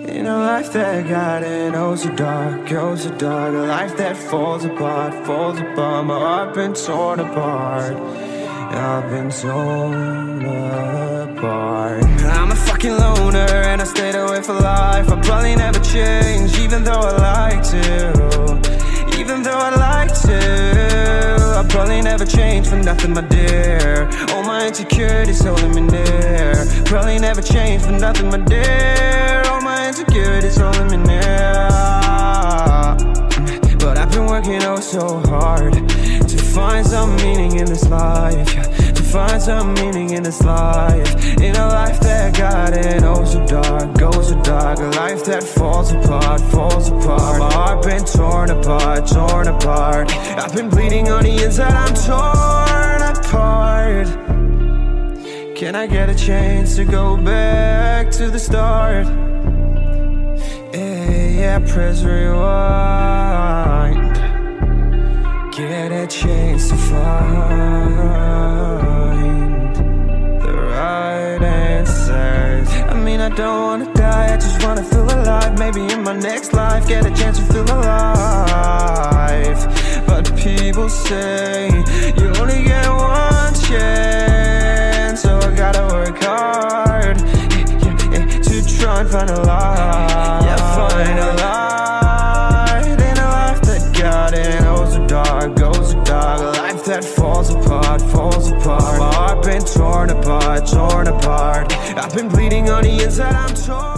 In a life that got it, oh so dark, oh so dark. A life that falls apart, falls apart. My heart been torn apart, I've been torn apart. I'm a fucking loner and I stayed away for life. I'll probably never change, even though I like to. Even though I like to, I'll probably never change for nothing, my dear. All my insecurities holding me near. Probably never change for nothing, my dear. All my insecurities holding me near. But I've been working oh so hard to find some meaning in this life, to find some meaning in this life. In a life that got it oh so dark, oh so dark. A life that falls apart, falls apart. My heart been torn apart, torn apart. I've been bleeding on the inside, I'm torn apart. Can I get a chance to go back to the start? Yeah, press rewind. Get a chance to find the right answers. I mean, I don't wanna die, I just wanna feel alive. Maybe in my next life, get a chance to feel alive. But people say you only get one chance, so I gotta work hard to try and find a light. Yeah, find a light in a life that got it oh so dark, oh so dark. A life that falls apart, falls apart. My heart been torn apart, torn apart. I've been bleeding on the inside, I'm torn.